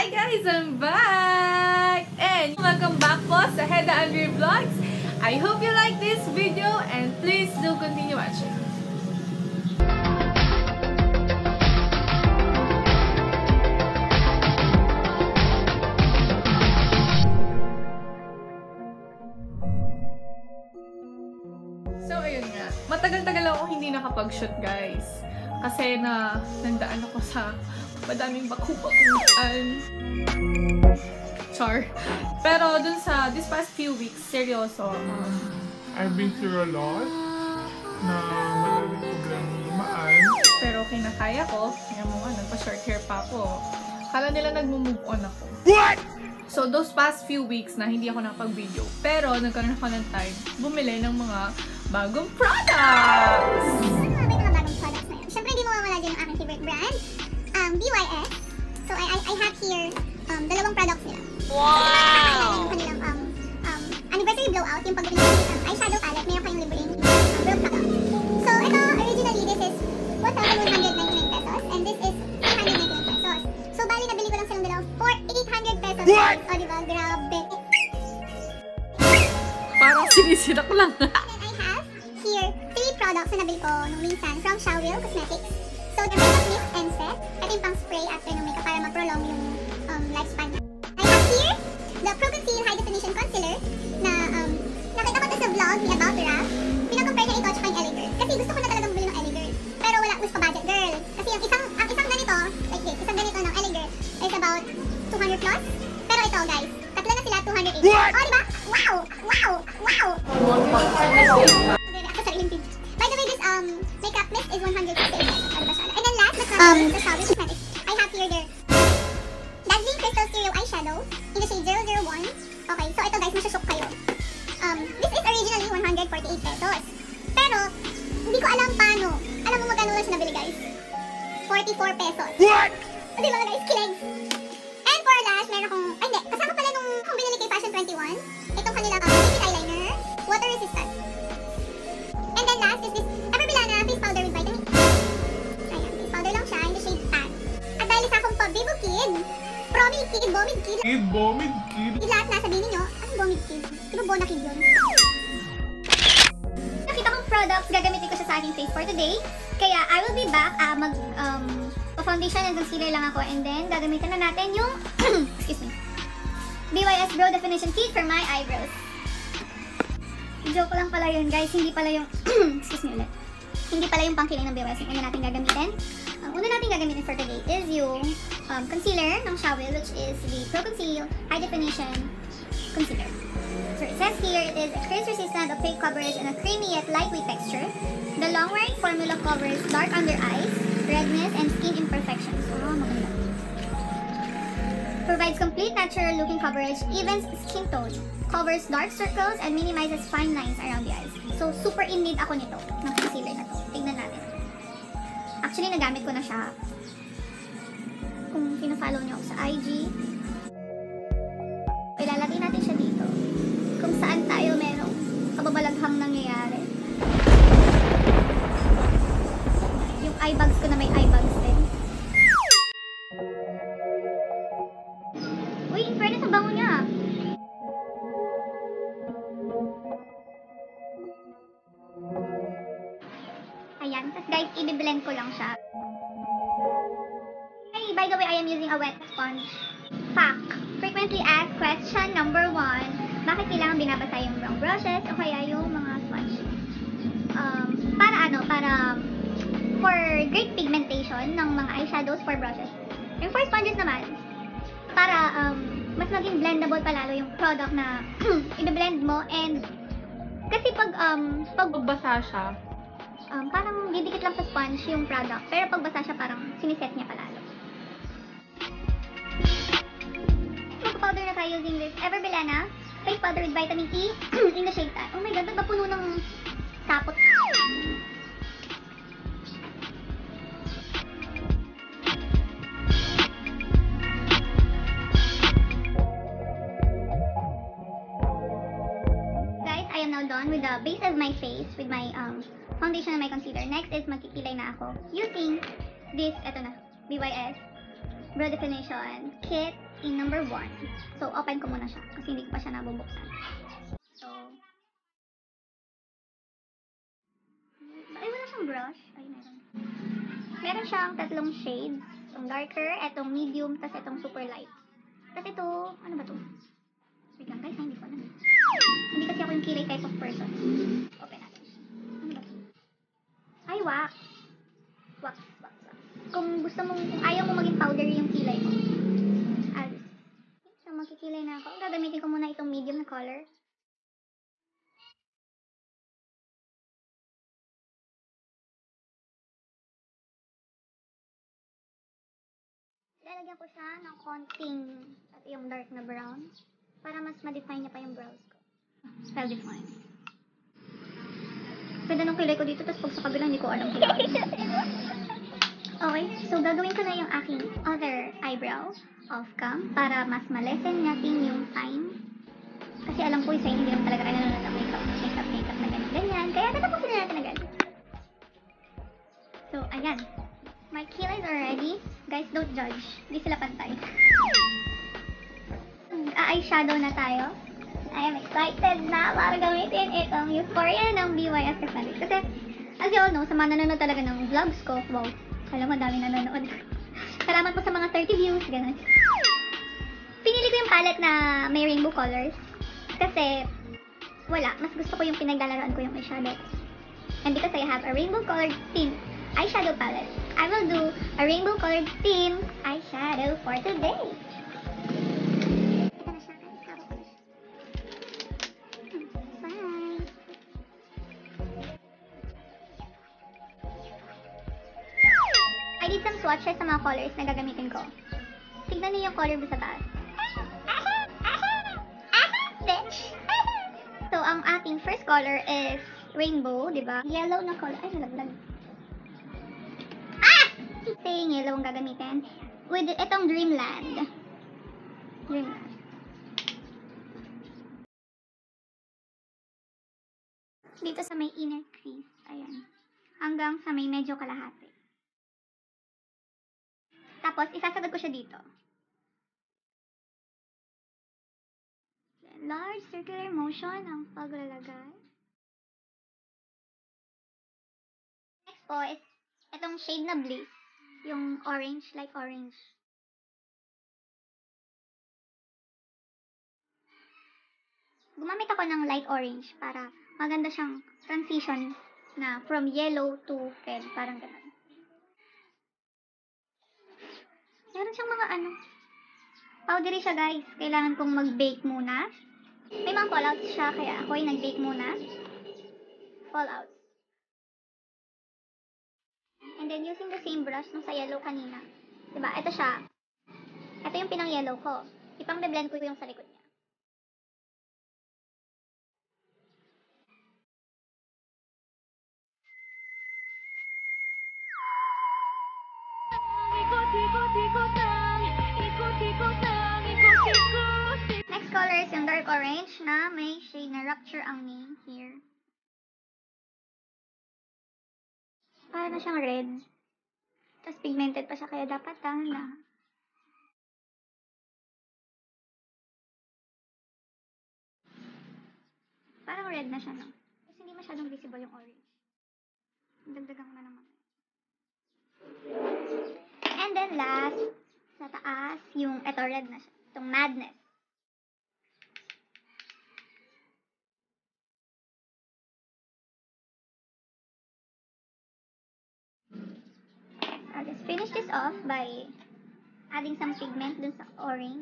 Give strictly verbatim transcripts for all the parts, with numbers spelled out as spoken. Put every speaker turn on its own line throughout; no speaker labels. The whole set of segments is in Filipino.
guys! I'm back! And welcome back po sa Heda Andre Vlogs. I hope you like this video and please do continue watching. So ayun nga, matagal-tagal ako hindi nakapag-shoot guys. Kasi na nandaan ako sa madaming baku-bakuan. Char. Pero dun sa this past few weeks, seryoso. Um,
I've been through a lot na malaking problema dumaan.
Pero okay na kaya ko. Kaya mo nga, nagpa-short hair pa ako. Kala nila nagmo-move on ako.
What?
So those past few weeks na hindi ako nakapag-video. Pero nagkaroon ako ng time bumili ng mga bagong products!
Ano nga ba yung mga bagong products na yun? Siyempre, hindi mo mawala dyan yung aking favorite brand, um, B Y S. So, I, I, I have here um, dalawang products nila. Wow! Yung kanilang um, um, anniversary blowout, yung pag-ibig ng um, eyeshadow palette, mayroon kayong libreng um, broke product. So, ito, originally, this is one thousand one hundred ninety-nine pesos, and this is two hundred ninety-nine pesos. So, bali, nabili ko lang silang dalawa for eight hundred pesos.
What?
O, diba? Grabe.
Parang sinisirak lang.
Here, three products na nabili ko nung minsan from Shawil Cosmetics. So, the makeup mist and set. Ito yung pang spray after ng makeup para ma-prolong yung um, lifespan niya. I have here the Pro Conceal High Definition Concealer na um, nakita ko ito sa vlog ni About Rap. Pinakompare niya ito at saka yung L A Girl. Kasi gusto ko na talaga bumili ng L A Girl. Pero wala, gusto ko budget girl. Kasi yung isang, ang isang ganito, like this, isang ganito ng L A Girl is about two hundred plus. Pero ito guys, tatlo na sila two hundred eighty.
What?
Oh, diba? Wow! Wow! Wow! By the way, this um makeup mist is one hundred fifty pesos. Ano ba siya? And then last but not least, the Shawil Cosmetics. I have here their Dazzling Crystal Stereo Eyeshadow in the shade zero zero one. Okay, so ito guys, masusok kayo. Um, this is originally one hundred forty-eight pesos. Pero, hindi ko alam paano. Alam mo magkano lang siya nabili guys? forty-four pesos.
What?
O diba guys, kilegs? And for last, meron akong, ay hindi, kasama pala nung kung binili kay Fashion twenty-one, itong kanila um, liquid eyeliner, water resistant. And then last is this Everbilana face powder with vitamin E. Ayan, face powder lang siya in the shade tan. At dahil sa akong pabibo kid, promid kid, bomid kid,
Kid, bomid, kid.
yung lahat na sabihin ninyo, anong bomid kid? Diba bona kid yun? Nakita kong products, gagamitin ko siya sa aking face for today. Kaya I will be back, ah, mag, um, pa-foundation and concealer lang ako. And then, gagamitin na natin yung, excuse me, B Y S Brow Definition Kit for my eyebrows. Joke lang pala yun guys, hindi pala yung, excuse me ulit, hindi pala yung pangkiling ng B Y S yung una natin gagamitin. Ang una natin gagamitin for today is yung um, concealer ng Shawil, which is the Pro Conceal High Definition Concealer. So it says here, it is crease resistant, opaque coverage, and a creamy yet lightweight texture. The long-wearing formula covers dark under eyes, redness, and skin imperfections. Oh, maganda. Provides complete natural looking coverage, evens skin tone, covers dark circles, and minimizes fine lines around the eyes. So, super in need ako nito, ng concealer na to. Tignan natin. Actually, nagamit ko na siya. Kung pina-follow niyo ako sa I G, ilalagay natin siya dito. Kung saan tayo merong kababalaghang nangyayari. Yung eye bags ko na may eye bags din. Uy, in fairness, ang bango niya. Ayan. Tapos guys, i-blend ko lang siya. Hey, by the way, I am using a wet sponge. Fact. Frequently asked question number one. Bakit kailangan binabasa yung brown brushes o kaya yung mga sponge? Um, para ano? Para for great pigmentation ng mga eyeshadows for brushes. Yung for sponges naman, para um, mas maging blendable palalo yung product na i-blend mo. And kasi pag um, pag
Pagbasa siya,
um, parang didikit lang sa sponge yung product, pero pag basa siya parang siniset niya palalo. Mag-powder na tayo using this Everbilana face powder with vitamin E in the shade tan. Oh my god, ba't ba puno ng sapot? Guys, I am now done with the base of my face with my um foundation and my concealer. Next is magkikilay na ako using this, eto na, B Y S Brow Definition Kit in number one. So, open ko muna siya kasi hindi ko pa siya nabubuksan. So, ay, wala siyang brush. Ay, meron. Meron siyang tatlong shades. Itong darker, itong medium, tas itong super light. Tas ito, ano ba to? Wait lang guys, hindi ko alam. Hindi kasi ako yung kilay type of person. Open natin. Ano ba to? Ay, wax. Wax, wax, wax. Kung gusto mong, kung ayaw mo maging powdery yung kilay mo. As, so magkikilay na ako. Gagamitin ko muna itong medium na color. Lalagyan ko siya ng konting at yung dark na brown para mas ma-define niya pa yung brows ko. Well define. Ganda ng kilay ko dito, tapos pag sa kabila hindi ko alam kilay. Okay, so gagawin ko na yung aking other eyebrow off cam para mas ma-lessen natin yung time. Kasi alam ko isa hindi naman talaga kayo nanonood ng makeup, makeup, makeup na ganyan-ganyan. Kaya tatapusin na natin agad. So, ayan. My kilays are ready. Guys, don't judge. Hindi sila pantay. A-eyeshadow na tayo. I am excited na para gamitin itong Euphoria ng B Y S Cosmetics. Kasi, as you all know, sa mga nanonood talaga ng vlogs ko, wow, alam mo, daming nanonood. Salamat po sa mga thirty views, ganun. Pinili ko yung palette na may rainbow colors. Kasi, wala, mas gusto ko yung pinaglalaroan ko yung eyeshadow. And because I have a rainbow colored theme eyeshadow palette, I will do a rainbow colored theme eyeshadow for today. Ito na siya, guys. Hawak ko na siya. Bye! I did some swatches sa mga colors na gagamitin ko. Tignan niyo yung color mo sa taas. Bitch! So, ang ating first color is rainbow, di ba? Yellow na color. Ay, nalaglag. Saying yellow ang gagamitin with itong Dreamland. Dreamland. Dito sa may inner crease. Ayan. Hanggang sa may medyo kalahati. Tapos, isasagad ko siya dito. Large circular motion ang paglalagay. Next po is itong shade na Bliss. Yung orange, light orange. Gumamit ako ng light orange para maganda siyang transition na from yellow to red. Parang ganun. Meron siyang mga ano. Powdery siya guys. Kailangan kong mag-bake muna. May mga fallouts siya kaya ako ay nag-bake muna. Fallouts. And then, using the same brush nung sa yellow kanina. Diba? Ito siya. Ito yung pinang-yellow ko. Ipang-blend ko yung sa likod niya. Next color is yung dark orange na may shade na Rapture ang name here. Para na siyang red. Tapos pigmented pa siya kaya dapat dahan-dahan. Parang red na siya, no? Kasi hindi masyadong visible yung orange. Dagdagan ko na naman. And then last, sa taas, yung eto red na siya. Itong Madness. I'll just finish this off by adding some pigment dun sa orange.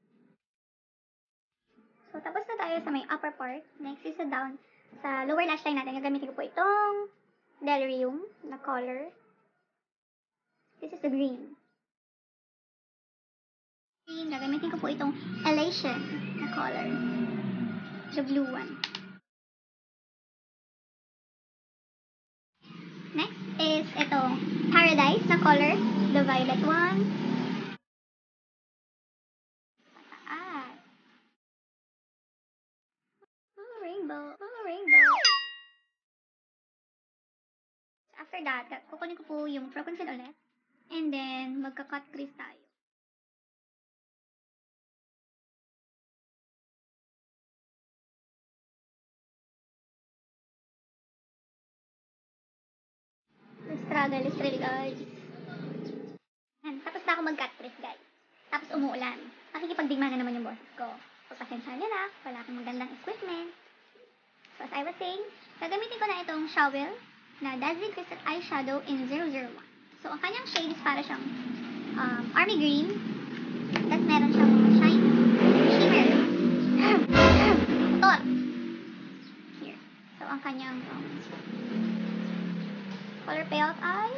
So, tapos na tayo sa may upper part. Next is sa down. Sa lower lash line natin, gagamitin ko po itong Delirium na color. This is the green. Green, gagamitin ko po itong Elation na color. The blue one. Next is itong Paradise na color. The violet one. Pataas. Oh, rainbow. Oh, rainbow. After that, kukunin ko po yung Pro Conceal ulit. And then, magka-cut crease tayo. struggle is really guys. And, tapos na ako mag-cut trees guys. Tapos umuulan. Makikipagdigma na naman yung boses ko. So, pasensya nyo na. Wala akong magandang equipment. So, as I was saying, gagamitin ko na itong shovel na Dazzling Crystal Eyeshadow in zero zero one. So, ang kanyang shade is para siyang um, army green. Tapos meron siyang shine, shimmer. Motor. Here. So, ang kanyang um, color payoff ay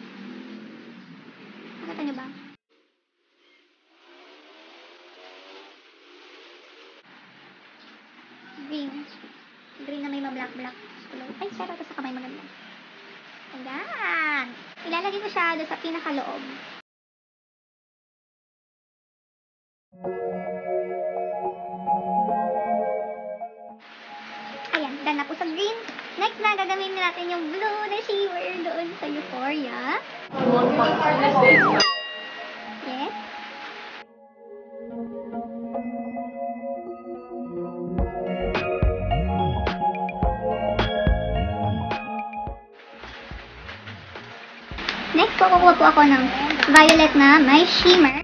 nakita nyo ba? Green. Green na may ma-black-black. Ay, pero ito sa kamay maganda. Ayan. Ilalagay ko siya doon sa pinakaloob. Ayan, done na po sa green. Next na, gagamitin natin yung blue na shimmer doon sa Euphoria. Yes. Next po, kukuha po ako ng violet na may shimmer.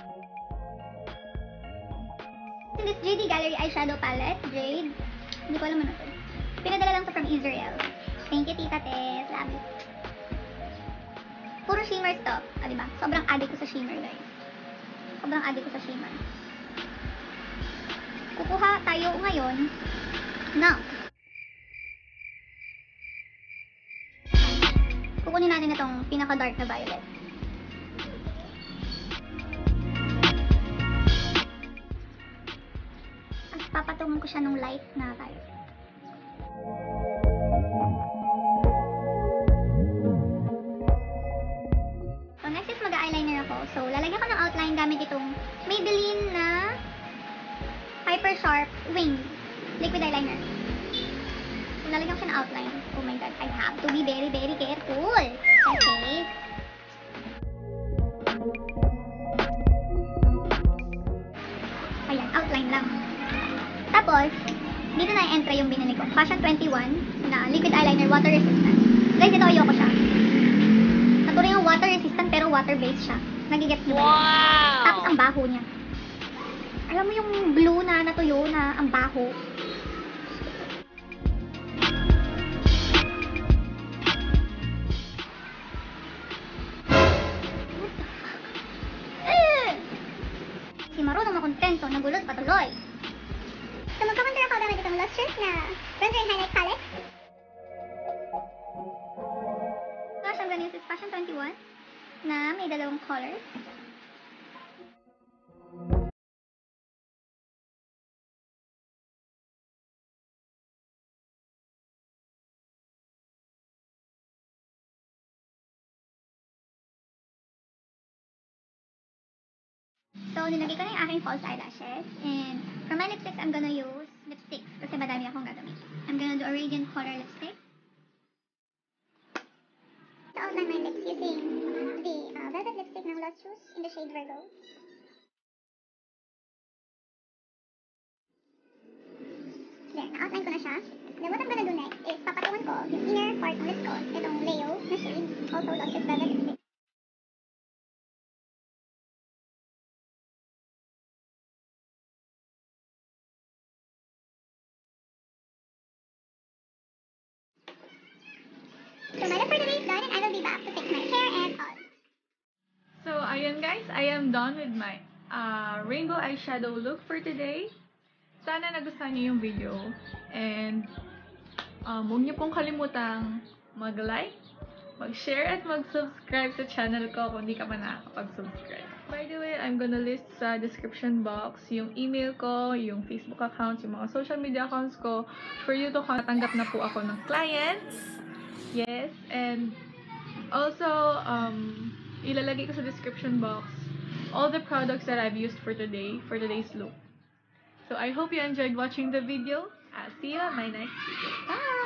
This J D Gallery Eyeshadow Palette, Jade. Hindi ko alam ano to. Pinadala lang to from Israel. Thank you, Tita Tess. Love it. Puro shimmers to. Ah, diba? Sobrang addict ko sa shimmer, guys. Sobrang addict ko sa shimmer. Kukuha tayo ngayon ng kukunin natin itong pinaka-dark na violet. At papatungan ko siya ng light na violet. So, next is mag-eyeliner ako. So, lalagyan ko ng outline gamit itong Maybelline na Hyper Sharp Wing Liquid Eyeliner. So, lalagyan ko siya ng outline. Oh my god, I have to be very, very careful. Okay. Ayan, outline lang. Tapos, dito na i-enter yung binili ko. Fashion twenty-one na liquid eyeliner, water resistant. Guys, ito ayoko siya. Natuloy yung water resistant pero water-based siya. Nagigets nyo ba? Wow! Tapos ang baho niya. Alam mo yung blue na natuyo na ang baho. Si marunong makontento, nagulot patuloy. So, magkakontra ako gamit itong Lustrous na bronzer and highlight palette. Gosh, I'm gonna use this Fashion twenty-one na may dalawang colors. So, nilagay ko na yung aking false eyelashes. And for my lipsticks, I'm gonna use lipsticks kasi madami akong gagamitin. I'm gonna do a Radiant Color lipstick. To outline my lips using the uh, velvet lipstick ng Lustrous in the shade Virgo. There, na-outline ko na siya. Then what I'm gonna do next is papatungan ko yung inner part ng lips ko. Itong Leo na shade, also Lustrous velvet lipstick. So, my look for today is done and I will be back to fix my hair and all.
So, ayan guys, I am done with my uh, rainbow eyeshadow look for today. Sana nagustuhan niyo yung video. And, um, huwag niyo pong kalimutang mag-like, mag-share, at mag-subscribe sa channel ko kung hindi ka pa nakakapag-subscribe. By the way, I'm gonna list sa description box yung email ko, yung Facebook accounts, yung mga social media accounts ko for you to tanggap na po ako ng clients. Yes, and also, um, ilalagay ko sa description box all the products that I've used for today, for today's look. So, I hope you enjoyed watching the video. I'll see you on my next video. Bye!